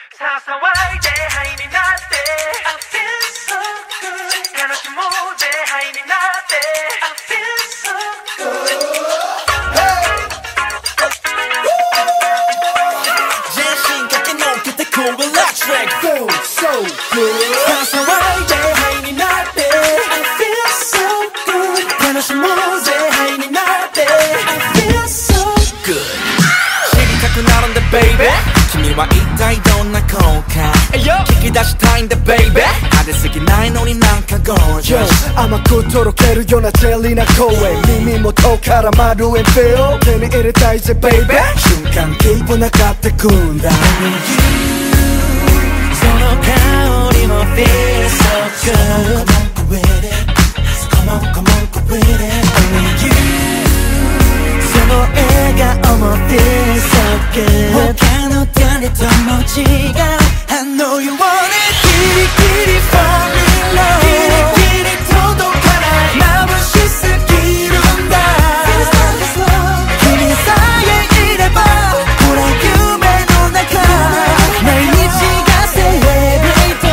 騒いでハイになって I feel so good 悲しもうぜハイになって I feel so good 全身駆け抜けて Cool Electric Feel so good 騒いでハイになって I feel so good 悲しもうぜハイになって I feel so good 知りたくなるんだ baby君は一体どんな子か聞き出したいんだ baby 派手すぎないのになんか gorgeous 甘くとろけるようなジェリーな声耳元から丸い feel 手に入れたいぜ baby 瞬間気分上がってくんだその香りも feel so good Come on, come on, go with it Only you その笑顔も feel so good 他の誰とも違う I know you want it ギリギリ fall in love ギリギリ届かない眩しすぎるんだ君さえいればほら夢の中毎日がセレブレイト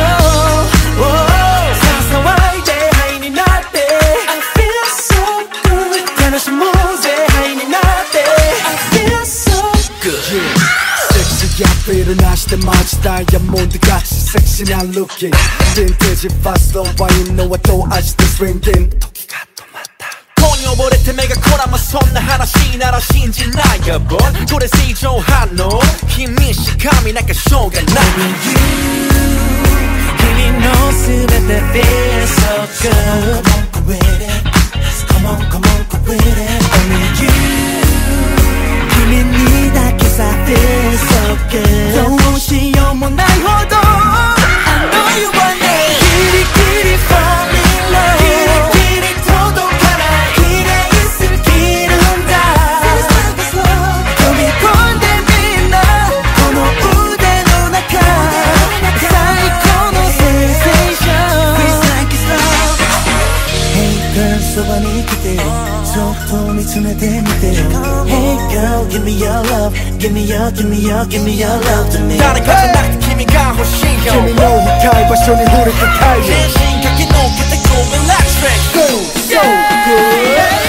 さ騒いでハイになって I feel so good 楽しもうぜハイになって I feel so good セクシーアピールなしでマジダイヤモンド勝ちセクシーなルッキンヴィンテージファストワインの後味でスリンキン時が止まった恋に溺れて目がこらまそんな話なら信じないよボーこれ正常反応君しか見なきゃしょうがない君の全て feel so good Come on, go with it Come on, come on, go with it Only you 君にだけさ feel so good どうしようもないほど I know you want it ギリギリ fall in love ギリギリ届かない綺麗すぎるんだ飛び込んでみんなこの腕の中最高のセンセーション Please like it slow Hey girl そばに来てそっと見つめてみてよ Hey girl give me your love Give me your, give me your, give me your love to me 誰かじゃなくて君が欲しいよ君の深い場所に触れてたいよ全身駆け抜けて Cool Electric Feel so good